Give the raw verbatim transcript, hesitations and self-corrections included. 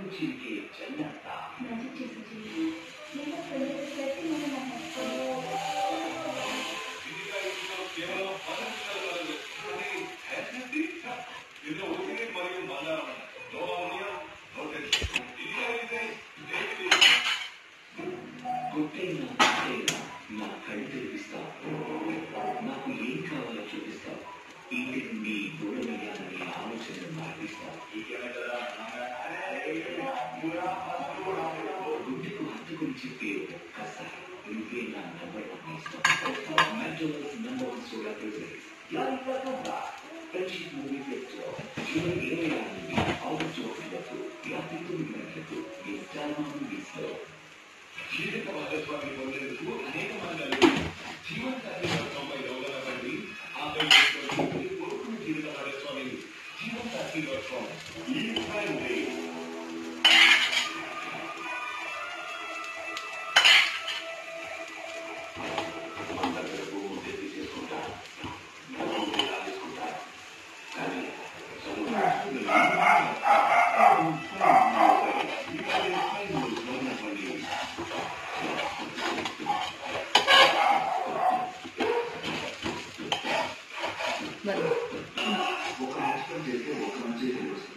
చిరికే జల్లంతా magic చేసి చెయ్యి. లేదా పెళ్ళి పెట్టి మనం నాకు కేవలం పది నిమిషాలు కానీ హ్యాపీ ఇది ఒకటి మరియు మళ్ళా నో ఆనియా నో టెన్షన్ ఇది అయితే కొట్టైనా కొట్టైనా నా కళ్ళు తెరిపిస్తావు. నాకు ఏం కావాలో చూపిస్తావు. ఇంటి నుండి దూరం అయ్యాలని ఆలోచన మార్పిస్తావు. గుండెకు హత్తుకుని చెప్పే ఒక్కసారి నువ్వే నా నంబర్ వన్ ఇస్తావు. McDonald's number one soda preservatives friendship movie place లో జూలై ఇరవై ఆరు నుండి ఆగస్టు ఒకటి వరకు యాభై తొమ్మిది గంటలకు ఈ స్టార్ మూవీస్ లో జీవిత భాగస్వామి పొందేందుకు అనేక మార్గాలు జీవన సాథి యోగాల బండి ఆపై కోరుకున్న జీవిత భాగస్వామి జీవన సాథి డాట్ కామ్ ఈ ఫ్రైడే అందరూ ఉద్యోగి చేసుకుంటా లాగేసుకుంటా కానీ ఒక రాష్ట్రం చేస్తే ఒక మంచి తెలుస్తుంది.